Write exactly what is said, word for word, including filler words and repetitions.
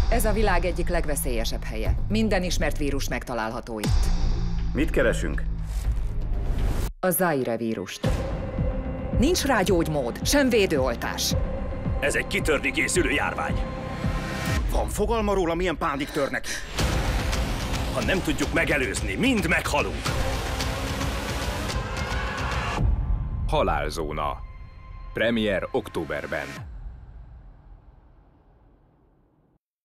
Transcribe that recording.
Ez a világ egyik legveszélyesebb helye. Minden ismert vírus megtalálható itt. Mit keresünk? A Zaire vírust. Nincs rá gyógymód, sem védőoltás. Ez egy kitörni készülő járvány. Van fogalma róla, milyen pánik tör neki? Ha nem tudjuk megelőzni, mind meghalunk. Halálzóna. Premier októberben.